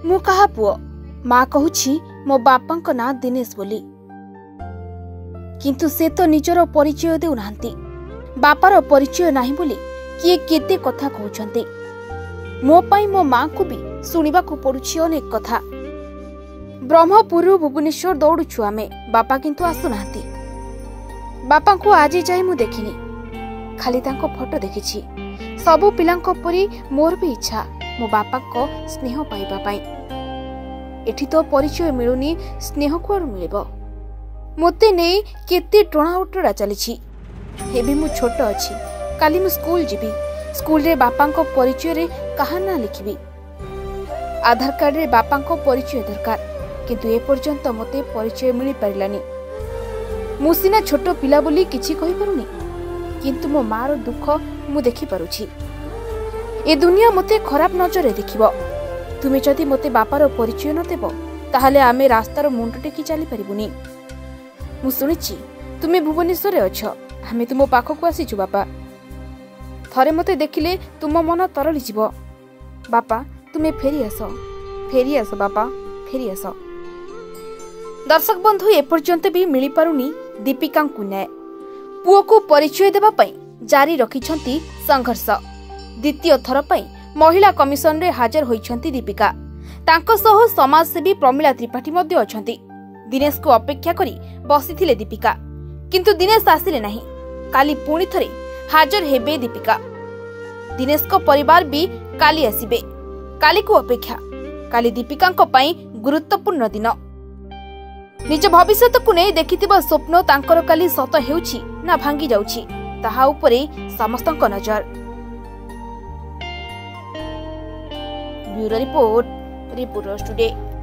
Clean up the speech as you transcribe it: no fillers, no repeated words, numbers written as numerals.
मु कहा पुओ माँ कहूछि मो बापा ना दिनेश बोली किंतु से तो निजर परिचय देउ नाहंती बापार परिचय नाही बोली किए केते कथा कहउछंती मो पाई मो माँ को भी सुनिबा को पड़ुछि अनेक कथा ब्रह्मपुर भुवनेश्वर दौड़ुछु आमे बापा किंतु आसु नाहंती बापा को आज जाए मु देखिनी खाली तांको फोटो देखिछि सबु पिलांको परी मोर भी इच्छा मो बापा को स्नेह पाइबा पाई एठी तो परिचय मिलुनी स्नेह कुआडु मिलिबो मोते नहीं केते टोणा उटड़ा चली हेबी मु छोट अच्छी काली मु स्कूल जीवी स्कूल रे बापा को परिचय रे कहा ना लिखिबी आधार कार्ड रे बापा को परिचय दरकार किंतु ए पर्यंत मते परिचय मिली पारिलानी मु सिना छोट पिला बोली किछि कहि पारुनी किंतु मो मार दुख मु देखि पारुछि ए दुनिया मते खराब नजर देखिबो तुमे जदि मते बापार परिचय न देबो ताहाले आमे रास्तार मुंड टेकी चली परिबुनी मु सुनिछि तुमे भुवनेश्वर रे अछ हमें तुम पाखक आसीचु बापा थरे मते देखिले तुम मन तरली जीव बापा तुमे फेरी आस बापा फेरी आस। दर्शक बंधु एपर्यंत भी मिली पारुनी दीपिका को न्याय पुओ को परिचय देबा पई जारी रखिछंती संघर्ष द्वितीय थर पई महिला कमिशन रे हाजर होइछंती दीपिका तांको सह समाजसेवी प्रमिला त्रिपाठी मध्ये अछंती दिनेश को अपेक्षा करी बसिथिले दीपिका किंतु दिनेश आसिले नहीं काली पुणी थरे हाजर हेबे दीपिका दिनेश को परिवार भी काली आसीबे काली को अपेक्षा काली दीपिका को पई गुरुत्वपूर्ण दिन निज भविष्य को नहीं देखिथिबा स्वप्न तांकर काली सत हेउछि ना भांगी जाउछि ताहा उपरे समस्तक नजर। Bureau report reporters today.